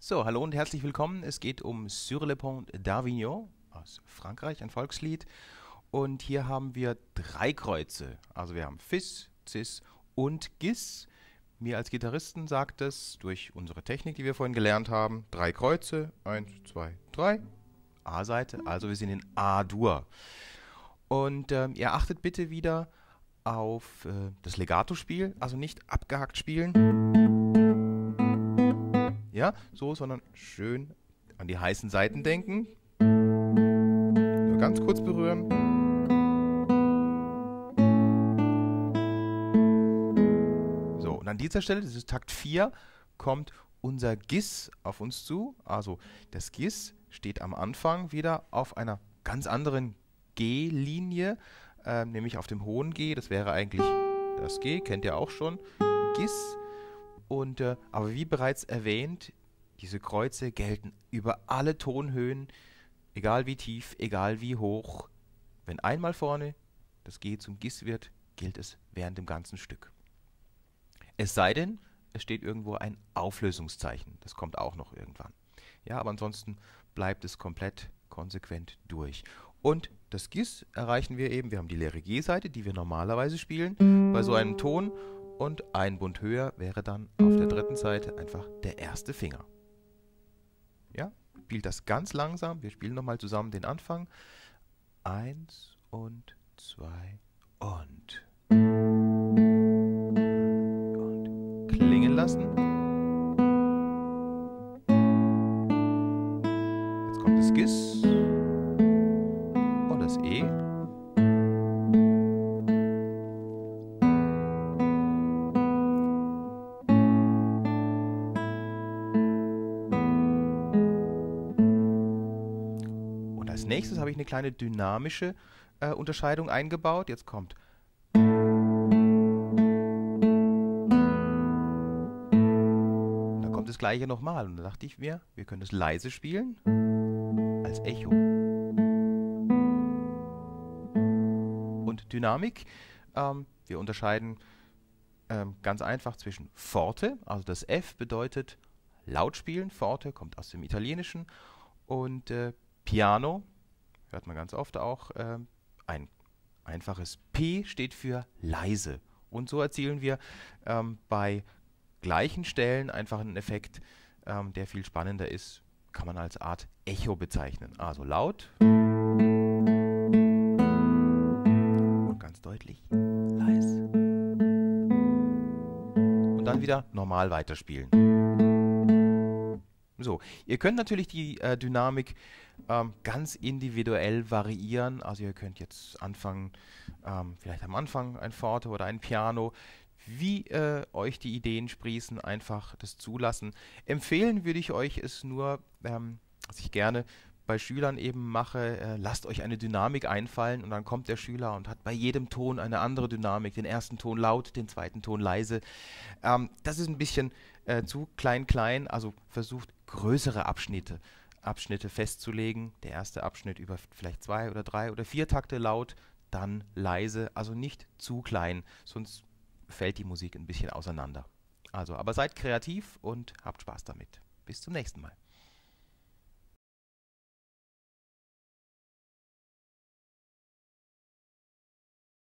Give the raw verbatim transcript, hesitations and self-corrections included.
So, hallo und herzlich willkommen. Es geht um Sur le Pont d'Avignon aus Frankreich, ein Volkslied. Und hier haben wir drei Kreuze. Also wir haben Fis, Cis und Gis. Mir als Gitarristen sagt es durch unsere Technik, die wir vorhin gelernt haben, drei Kreuze, eins, zwei, drei, A-Seite, also wir sind in A-Dur. Und ähm, ihr achtet bitte wieder auf äh, das Legato-Spiel, also nicht abgehackt spielen. Ja, so, sondern schön an die heißen Seiten denken. Nur ganz kurz berühren. So, und an dieser Stelle, das ist Takt vier, kommt unser Gis auf uns zu. Also das Gis steht am Anfang wieder auf einer ganz anderen G-Linie, äh, nämlich auf dem hohen G. Das wäre eigentlich das G, kennt ihr auch schon, Gis. Und, äh, aber wie bereits erwähnt, diese Kreuze gelten über alle Tonhöhen, egal wie tief, egal wie hoch. Wenn einmal vorne das G zum Gis wird, gilt es während dem ganzen Stück. Es sei denn, es steht irgendwo ein Auflösungszeichen. Das kommt auch noch irgendwann. Ja, aber ansonsten bleibt es komplett konsequent durch. Und das Gis erreichen wir eben, wir haben die leere G-Seite, die wir normalerweise spielen, bei so einem Ton. Und ein Bund höher wäre dann auf der dritten Seite einfach der erste Finger. Ja, spielt das ganz langsam. Wir spielen nochmal zusammen den Anfang. Eins und zwei und. Und klingen lassen. Jetzt kommt das Gis und das E. Als nächstes habe ich eine kleine dynamische äh, Unterscheidung eingebaut. Jetzt kommt. Da kommt das gleiche nochmal. Und da dachte ich mir, wir können es leise spielen als Echo. Und Dynamik. Ähm, wir unterscheiden ähm, ganz einfach zwischen Forte, also das F bedeutet laut spielen. Forte kommt aus dem Italienischen. Und äh, Piano, hört man ganz oft auch, äh, ein einfaches P steht für leise. Und so erzielen wir ähm, bei gleichen Stellen einfach einen Effekt, ähm, der viel spannender ist, kann man als Art Echo bezeichnen. Also laut und ganz deutlich leise. Und dann wieder normal weiterspielen. So, ihr könnt natürlich die äh, Dynamik ähm, ganz individuell variieren. Also ihr könnt jetzt anfangen, ähm, vielleicht am Anfang ein Forte oder ein Piano, wie äh, euch die Ideen sprießen, einfach das zulassen. Empfehlen würde ich euch es nur, ähm, was ich gerne bei Schülern eben mache, äh, lasst euch eine Dynamik einfallen und dann kommt der Schüler und hat bei jedem Ton eine andere Dynamik, den ersten Ton laut, den zweiten Ton leise. Ähm, das ist ein bisschen äh, zu klein-klein, also versucht größere Abschnitte, Abschnitte festzulegen. Der erste Abschnitt über vielleicht zwei oder drei oder vier Takte laut, dann leise, also nicht zu klein, sonst fällt die Musik ein bisschen auseinander. Also, aber seid kreativ und habt Spaß damit. Bis zum nächsten Mal.